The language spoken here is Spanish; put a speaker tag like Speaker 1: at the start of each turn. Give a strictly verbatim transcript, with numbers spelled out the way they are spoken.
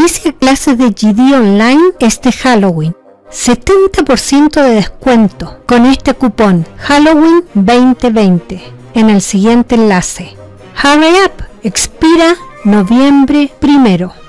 Speaker 1: Inicia clases de G D Online este Halloween. setenta por ciento de descuento con este cupón Halloween veinte veinte en el siguiente enlace. Hurry up, expira noviembre primero.